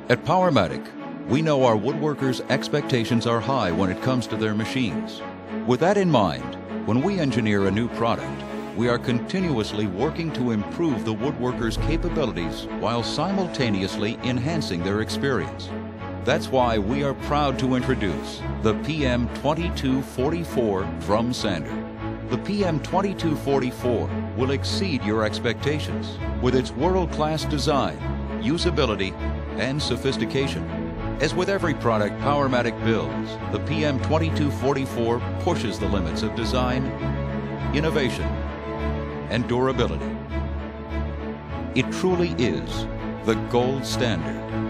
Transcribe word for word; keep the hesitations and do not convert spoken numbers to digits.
At Powermatic, we know our woodworkers' expectations are high when it comes to their machines. With that in mind, when we engineer a new product, we are continuously working to improve the woodworkers' capabilities while simultaneously enhancing their experience. That's why we are proud to introduce the P M twenty-two forty-four drum sander. The P M twenty-two forty-four will exceed your expectations with its world-class design, usability, and sophistication. As with every product Powermatic builds, the P M twenty-two forty-four pushes the limits of design, innovation, and durability. It truly is the gold standard